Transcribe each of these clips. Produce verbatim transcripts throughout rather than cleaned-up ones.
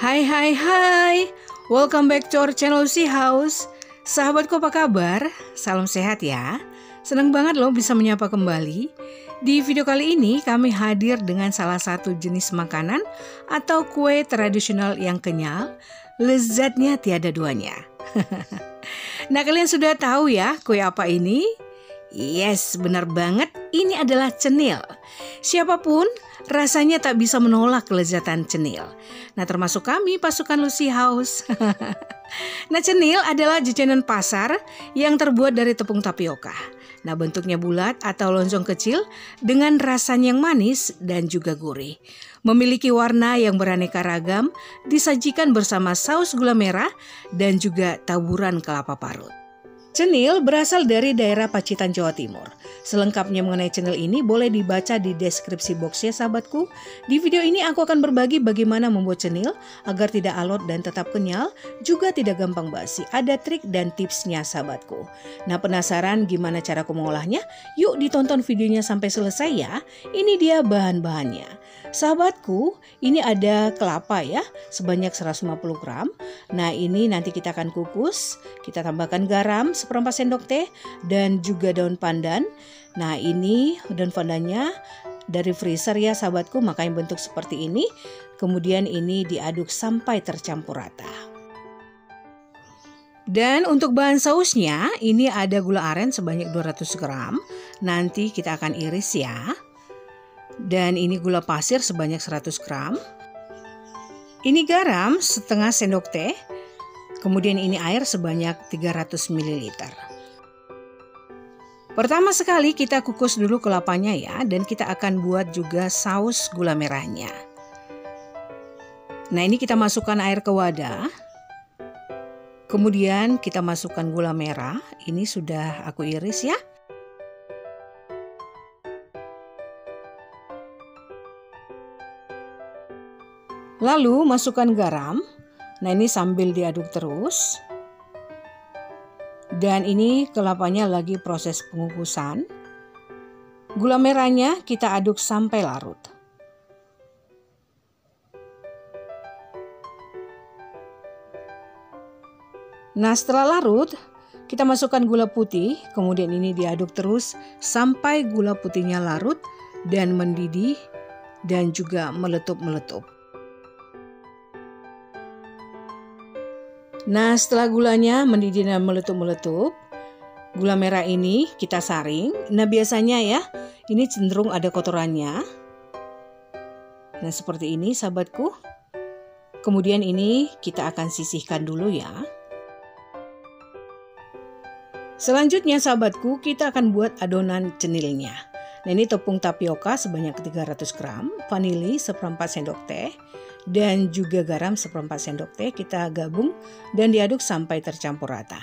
Hai hai hai, welcome back to our channel Lucy House. Sahabatku apa kabar? Salam sehat ya. Senang banget loh bisa menyapa kembali. Di video kali ini kami hadir dengan salah satu jenis makanan atau kue tradisional yang kenyal, lezatnya tiada duanya. Nah, kalian sudah tahu ya kue apa ini? Yes, benar banget, ini adalah cenil. Siapapun rasanya tak bisa menolak kelezatan cenil. Nah, termasuk kami pasukan Lucy House. Nah, cenil adalah jajanan pasar yang terbuat dari tepung tapioka. Nah, bentuknya bulat atau lonjong kecil dengan rasanya yang manis dan juga gurih. Memiliki warna yang beraneka ragam, disajikan bersama saus gula merah dan juga taburan kelapa parut. Cenil berasal dari daerah Pacitan, Jawa Timur. Selengkapnya mengenai cenil ini boleh dibaca di deskripsi box ya sahabatku. Di video ini aku akan berbagi bagaimana membuat cenil agar tidak alot dan tetap kenyal, juga tidak gampang basi. Ada trik dan tipsnya sahabatku. Nah, penasaran gimana cara aku mengolahnya? Yuk ditonton videonya sampai selesai ya. Ini dia bahan-bahannya. Sahabatku, ini ada kelapa ya, sebanyak seratus lima puluh gram. Nah, ini nanti kita akan kukus. Kita tambahkan garam seperempat sendok teh dan juga daun pandan. Nah, ini daun pandannya dari freezer ya sahabatku, makanya bentuk seperti ini. Kemudian ini diaduk sampai tercampur rata. Dan untuk bahan sausnya, ini ada gula aren sebanyak dua ratus gram. Nanti kita akan iris ya. Dan ini gula pasir sebanyak seratus gram. Ini garam setengah sendok teh. Kemudian ini air sebanyak tiga ratus mililiter. Pertama sekali kita kukus dulu kelapanya ya. Dan kita akan buat juga saus gula merahnya. Nah, ini kita masukkan air ke wadah. Kemudian kita masukkan gula merah. Ini sudah aku iris ya. Lalu masukkan garam. Nah, ini sambil diaduk terus. Dan ini kelapanya lagi proses pengukusan. Gula merahnya kita aduk sampai larut. Nah, setelah larut, kita masukkan gula putih. Kemudian ini diaduk terus sampai gula putihnya larut dan mendidih dan juga meletup-meletup. Nah, setelah gulanya mendidih dan meletup-meletup, gula merah ini kita saring. Nah, biasanya ya, ini cenderung ada kotorannya. Nah, seperti ini sahabatku. Kemudian ini kita akan sisihkan dulu ya. Selanjutnya sahabatku, kita akan buat adonan cenilnya. Nah, ini tepung tapioka sebanyak tiga ratus gram, vanili seperempat sendok teh, dan juga garam seperempat sendok teh. Kita gabung dan diaduk sampai tercampur rata.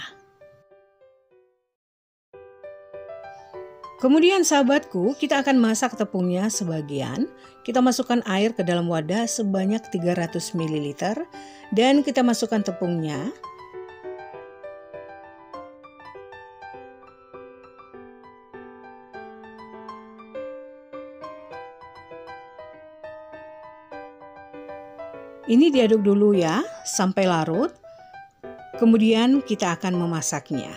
Kemudian sahabatku, kita akan masak tepungnya sebagian. Kita masukkan air ke dalam wadah sebanyak tiga ratus mililiter dan kita masukkan tepungnya. Ini diaduk dulu ya, sampai larut. Kemudian kita akan memasaknya.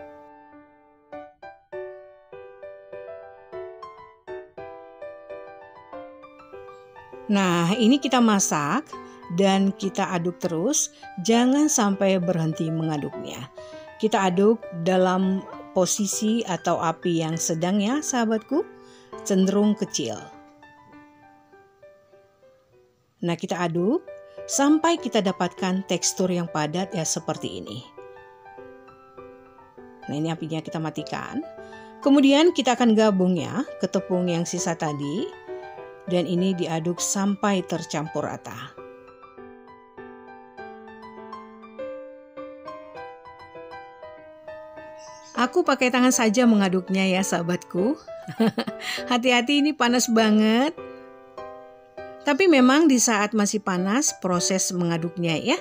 Nah, ini kita masak dan kita aduk terus. Jangan sampai berhenti mengaduknya. Kita aduk dalam posisi atau api yang sedang ya, sahabatku. Cenderung kecil. Nah, kita aduk sampai kita dapatkan tekstur yang padat ya seperti ini. Nah, ini apinya kita matikan. Kemudian kita akan gabung ya ke tepung yang sisa tadi. Dan ini diaduk sampai tercampur rata. Aku pakai tangan saja mengaduknya ya sahabatku. Hati-hati, ini panas banget. Tapi memang di saat masih panas proses mengaduknya ya.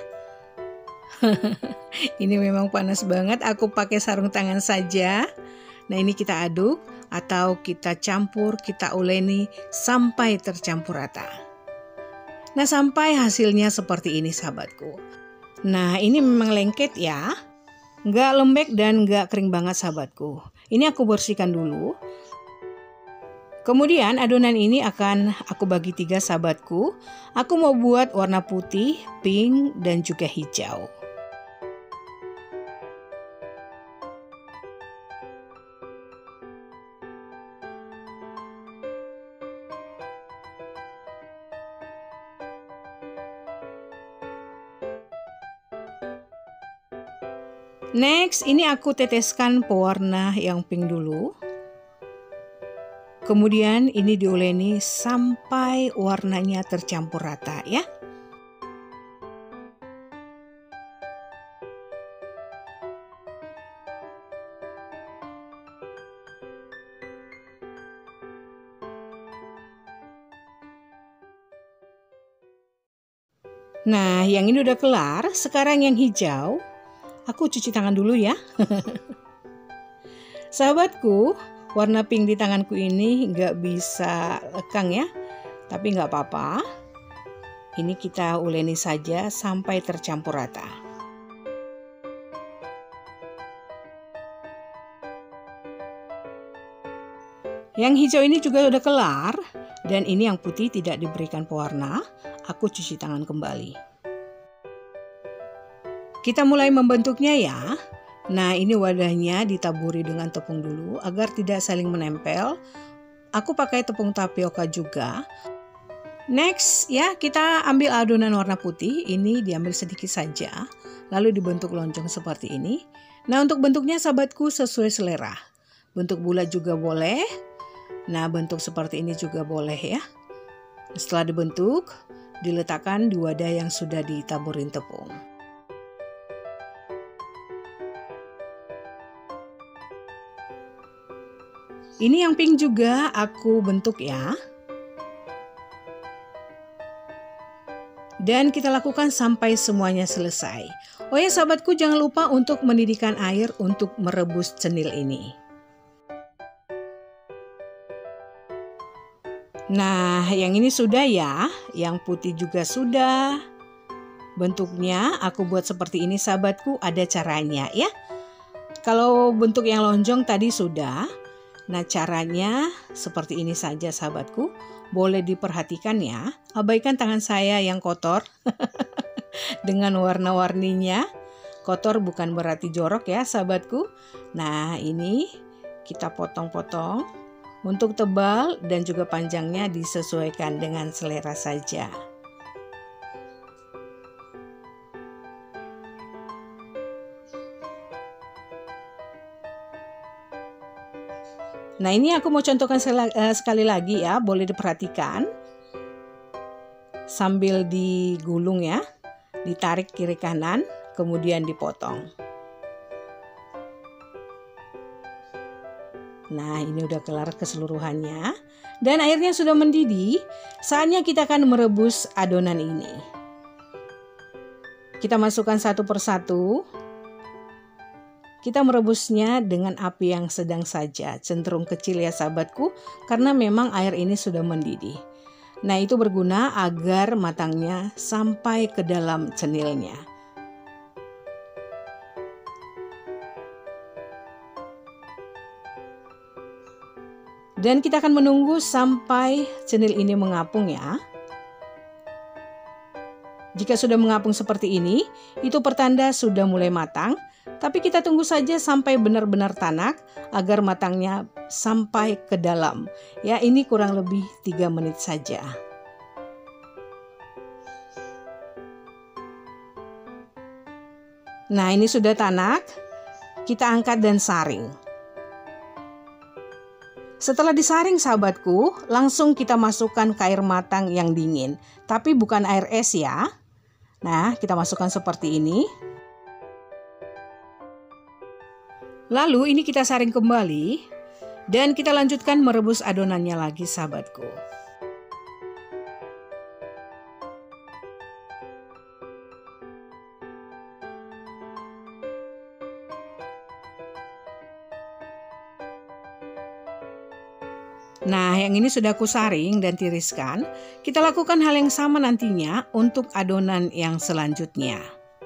Ini memang panas banget, aku pakai sarung tangan saja. Nah, ini kita aduk atau kita campur, kita uleni sampai tercampur rata. Nah, sampai hasilnya seperti ini sahabatku. Nah, ini memang lengket ya. Nggak lembek dan nggak kering banget sahabatku. Ini aku bersihkan dulu. Kemudian adonan ini akan aku bagi tiga sahabatku. Aku mau buat warna putih, pink, dan juga hijau. Next, ini aku teteskan pewarna yang pink dulu. Kemudian ini diuleni sampai warnanya tercampur rata ya. Nah, yang ini udah kelar. Sekarang yang hijau. Aku cuci tangan dulu ya. Sahabatku, warna pink di tanganku ini nggak bisa lekang ya. Tapi nggak apa-apa. Ini kita uleni saja sampai tercampur rata. Yang hijau ini juga udah kelar. Dan ini yang putih tidak diberikan pewarna. Aku cuci tangan kembali. Kita mulai membentuknya ya. Nah, ini wadahnya ditaburi dengan tepung dulu agar tidak saling menempel. Aku pakai tepung tapioka juga. Next ya, kita ambil adonan warna putih. Ini diambil sedikit saja. Lalu dibentuk lonjong seperti ini. Nah, untuk bentuknya sahabatku sesuai selera. Bentuk bulat juga boleh. Nah, bentuk seperti ini juga boleh ya. Setelah dibentuk, diletakkan di wadah yang sudah ditaburin tepung. Ini yang pink juga aku bentuk ya. Dan kita lakukan sampai semuanya selesai. Oh ya sahabatku, jangan lupa untuk mendidihkan air untuk merebus cenil ini. Nah, yang ini sudah ya. Yang putih juga sudah. Bentuknya aku buat seperti ini sahabatku, ada caranya ya. Kalau bentuk yang lonjong tadi sudah. Nah, caranya seperti ini saja sahabatku. Boleh diperhatikan ya. Abaikan tangan saya yang kotor dengan warna-warninya. Kotor bukan berarti jorok ya sahabatku. Nah, ini kita potong-potong. Untuk tebal dan juga panjangnya disesuaikan dengan selera saja. Nah, ini aku mau contohkan sekali lagi ya, boleh diperhatikan. Sambil digulung ya, ditarik kiri kanan, kemudian dipotong. Nah, ini udah kelar keseluruhannya. Dan airnya sudah mendidih, saatnya kita akan merebus adonan ini. Kita masukkan satu persatu. Kita merebusnya dengan api yang sedang saja, cenderung kecil ya sahabatku, karena memang air ini sudah mendidih. Nah, itu berguna agar matangnya sampai ke dalam cenilnya. Dan kita akan menunggu sampai cenil ini mengapung ya. Jika sudah mengapung seperti ini, itu pertanda sudah mulai matang. Tapi kita tunggu saja sampai benar-benar tanak agar matangnya sampai ke dalam. Ya, ini kurang lebih tiga menit saja. Nah, ini sudah tanak. Kita angkat dan saring. Setelah disaring sahabatku, langsung kita masukkan ke air matang yang dingin. Tapi bukan air es ya. Nah, kita masukkan seperti ini. Lalu ini kita saring kembali dan kita lanjutkan merebus adonannya lagi sahabatku. Nah, yang ini sudah aku saring dan tiriskan. Kita lakukan hal yang sama nantinya untuk adonan yang selanjutnya.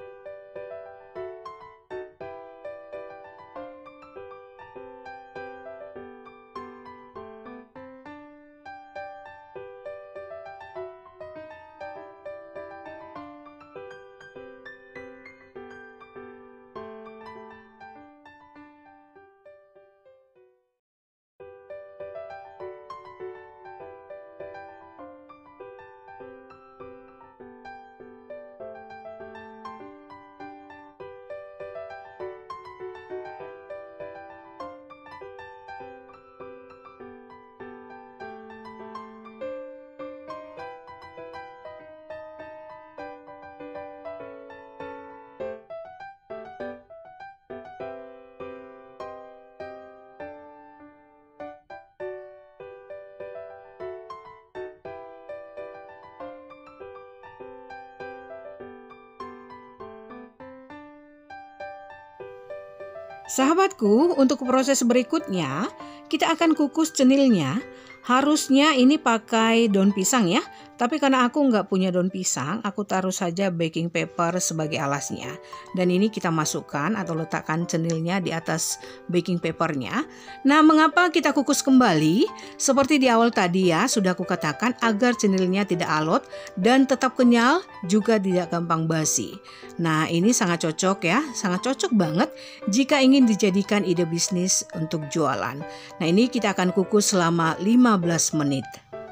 Sahabatku, untuk proses berikutnya, kita akan kukus cenilnya. Harusnya ini pakai daun pisang ya, tapi karena aku nggak punya daun pisang, aku taruh saja baking paper sebagai alasnya. Dan ini kita masukkan atau letakkan cenilnya di atas baking papernya. Nah, mengapa kita kukus kembali? Seperti di awal tadi ya, sudah aku katakan agar cenilnya tidak alot dan tetap kenyal, juga tidak gampang basi. Nah, ini sangat cocok ya, sangat cocok banget jika ingin dijadikan ide bisnis untuk jualan. Nah, ini kita akan kukus selama lima belas menit.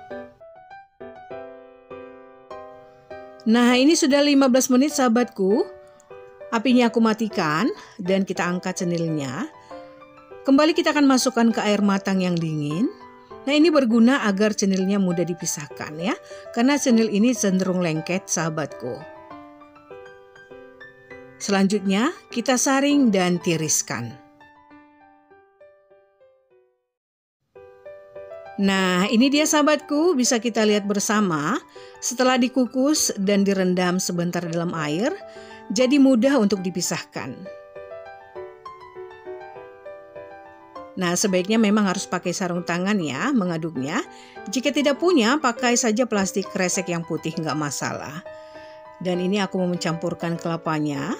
Nah, ini sudah lima belas menit sahabatku. Apinya aku matikan dan kita angkat cenilnya. Kembali kita akan masukkan ke air matang yang dingin. Nah, ini berguna agar cenilnya mudah dipisahkan ya, karena cenil ini cenderung lengket sahabatku. Selanjutnya kita saring dan tiriskan. Nah, ini dia sahabatku, bisa kita lihat bersama setelah dikukus dan direndam sebentar dalam air, jadi mudah untuk dipisahkan. Nah, sebaiknya memang harus pakai sarung tangan ya mengaduknya. Jika tidak punya, pakai saja plastik kresek yang putih, nggak masalah. Dan ini aku mau mencampurkan kelapanya.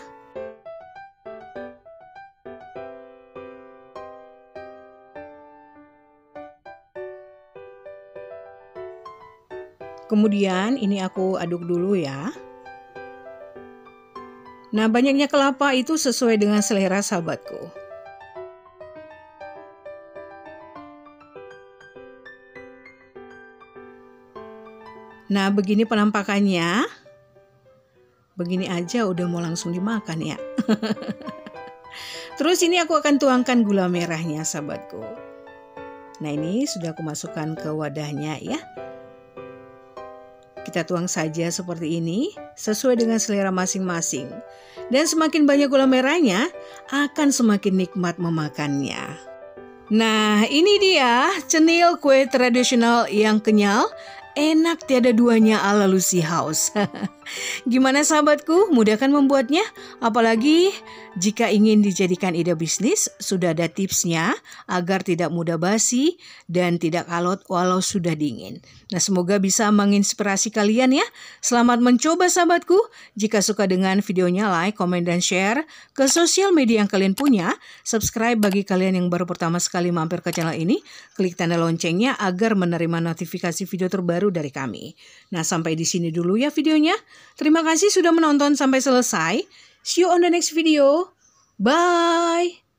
Kemudian ini aku aduk dulu ya. Nah, banyaknya kelapa itu sesuai dengan selera sahabatku. Nah, begini penampakannya. Begini aja udah mau langsung dimakan ya. Terus ini aku akan tuangkan gula merahnya sahabatku. Nah, ini sudah aku masukkan ke wadahnya ya. Kita tuang saja seperti ini, sesuai dengan selera masing-masing. Dan semakin banyak gula merahnya, akan semakin nikmat memakannya. Nah, ini dia cenil kue tradisional yang kenyal, enak tiada duanya ala Lucy House. Gimana sahabatku, mudah kan membuatnya? Apalagi jika ingin dijadikan ide bisnis, sudah ada tipsnya agar tidak mudah basi dan tidak alot walau sudah dingin. Nah, semoga bisa menginspirasi kalian ya. Selamat mencoba sahabatku. Jika suka dengan videonya, like, komen, dan share ke sosial media yang kalian punya. Subscribe bagi kalian yang baru pertama sekali mampir ke channel ini. Klik tanda loncengnya agar menerima notifikasi video terbaru dari kami. Nah, sampai di sini dulu ya videonya. Terima kasih sudah menonton sampai selesai. See you on the next video. Bye.